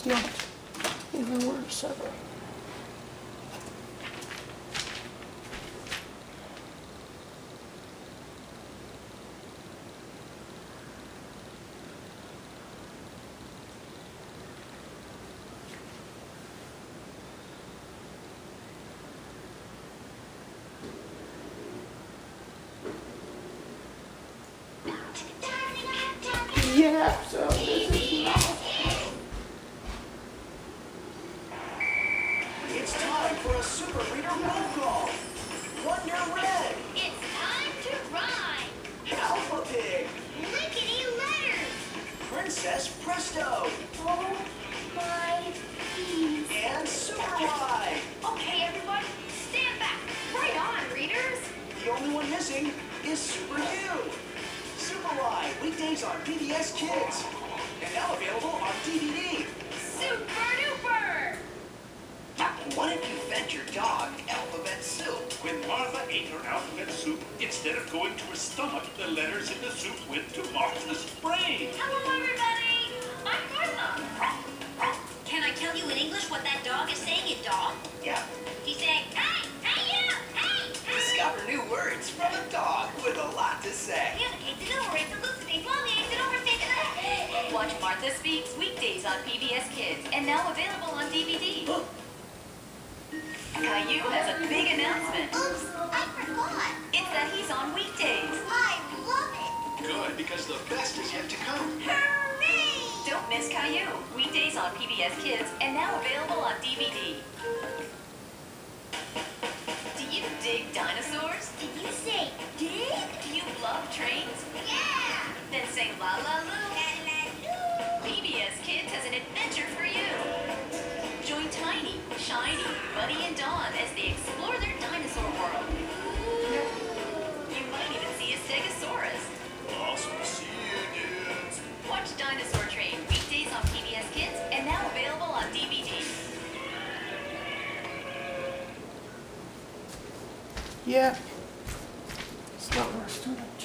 not even worth 7. Yeah, so this is not. It's time for a Super Reader roll call. Wonder Red. It's time to rhyme. Alpha Pig. Lickety letters. Princess Presto. Oh my please. And Super Y. Okay, everyone, stand back. Right on, readers. The only one missing is Super U. Super Y, weekdays on PBS Kids. And now available on DVD. Super duper. What if you fed your dog alphabet soup? When Martha ate her alphabet soup, instead of going to her stomach, the letters in the soup went to Martha's brain. Hello, everybody. I'm Martha. Can I tell you in English what that dog is saying in dog? Yeah. He's saying, hey, hey, you, hey, hey. Discover new words from a dog with a lot to say. Watch Martha Speaks weekdays on PBS Kids and now available on DVD. Caillou has a big announcement. Oops, I forgot. It's that he's on weekdays. I love it. Good, because the best is yet to come. Hooray! Don't miss Caillou. Weekdays on PBS Kids and now available on DVD. Do you dig dinosaurs? Did you say dig? Do you love trains? Yeah! Then say la la loo. La-la-loo. PBS Kids has an adventure for you. Join Tiny, Shiny, Buddy, and Dawn as they explore their dinosaur world. You might even see a Stegosaurus. Awesome to see you, dudes. Watch Dinosaur Train weekdays on PBS Kids and now available on DVD. Yeah. It's not worth 2.